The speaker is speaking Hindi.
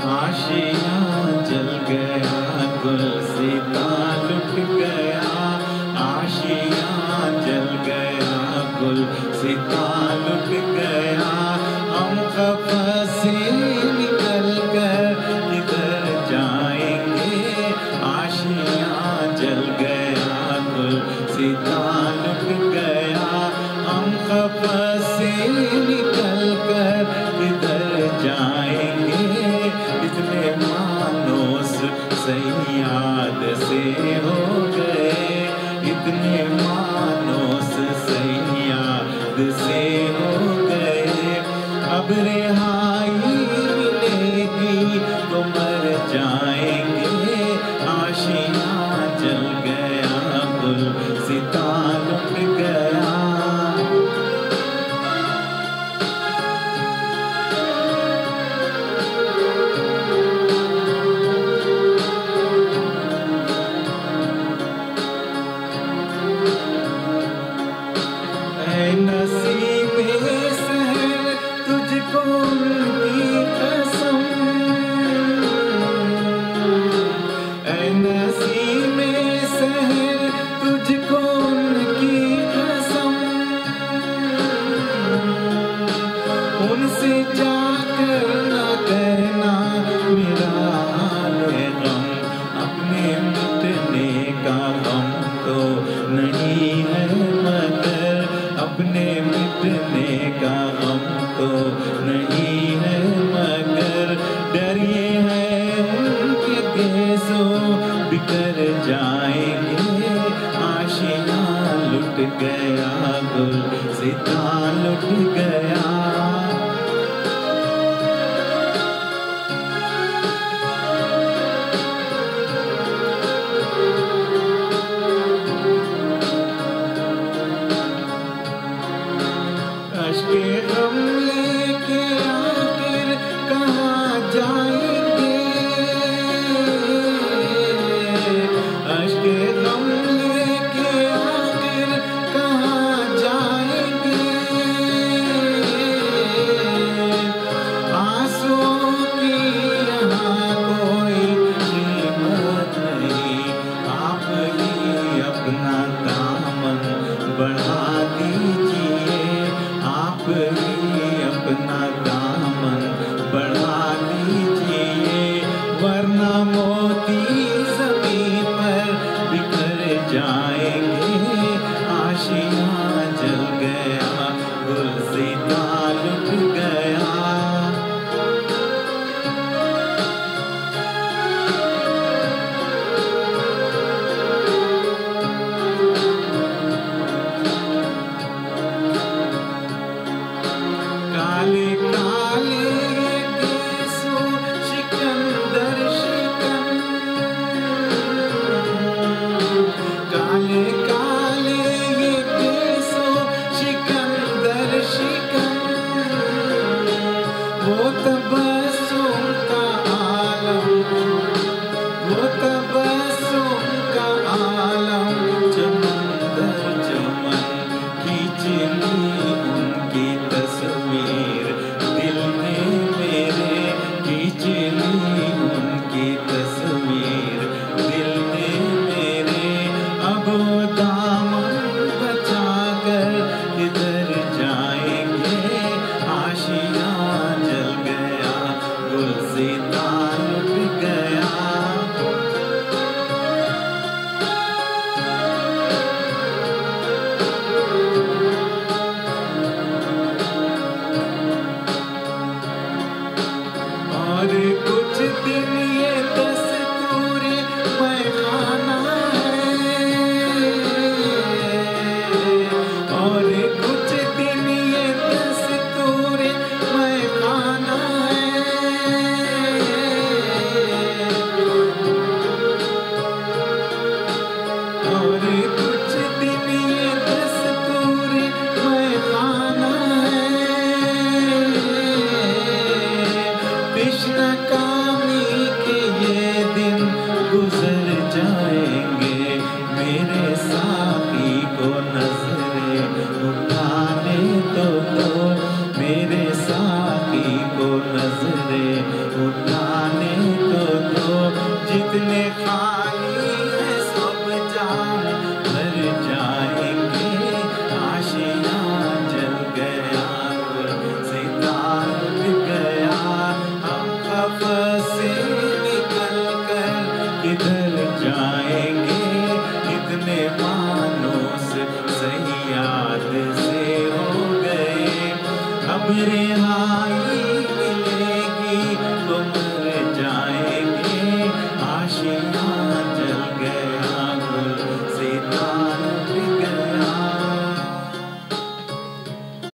आशियाँ जल गया, गुलसिता लुट गया, आशियाँ जल गया, गुलसिता लुट गया। हम कब्र से निकल कर किधर जाएंगे, आशियाँ जल गया, गुलसिता लुट गया। हम कब्र से निकल कर किधर जाएंगे, इतने मानोस सयाद से हो गए, इतने मानोस सयाद से हो गए। अब रिहाई मिलेगी तो मर जाएंगे, आशियाँ जल गया, गुलसिता लुट गया। नसीबे सहर तुझको उनकी कसम, ऐ नसीबे सहर तुझको उनकी कसम। उनसे जाकर न कहना मेरा हाल है गम, अपने मिटने का गम तो नहीं है मगर, अपने मिटने का गम तो नहीं है मगर। डर ये है उनके गैसों बिखर जाएंगे, आशियाँ लुट गया, गुलसिता लुट गया। अश्के गम लेके आखिर कहाँ जाएंगे, अश्के गम लेके आखिर कहाँ जाएंगे। आंसुओं की यहाँ कोई कीमत नहीं, आप ही अपना दामन बढ़ा दीजिए, आप ही अपना दामन बढ़ा दीजिए, वरना मोती ज़मीन पर बिखर जाएंगे, आशियाँ जल गया, गुलसिता लुट गया। काले काले ये केसों शिकंदर शिकन, काले काले ये केसों शिकंदर शिकन। वो तबस्सुम का आलम, वो तबस्सुम का आलम, चमंदर चमन खींच ली उनकी तस्वीर, दिल ने मेरे खींच ली उनकी तस्वीर, दिल ने मेरे। अब वो दामन बचा कर किधर जाएंगे, आशियाँ जल गया, गुलसिता लुट गया। और कुछ दिन ये दस्तूर पैखाना है, और कुछ दिन ये दस्तूर पैखाना है। और कुछ दिन ये दस्तूर पैखाना है, कृष्ण कामी के ये उठाने तो दो, जितने खाली है सब जाम भर जाएंगे। आशिया जल गया, सितार उठ गया, हम खफ़ से निकल कर किधर जाएंगे। इतने मानोस सही याद से हो गए, अब रिहाई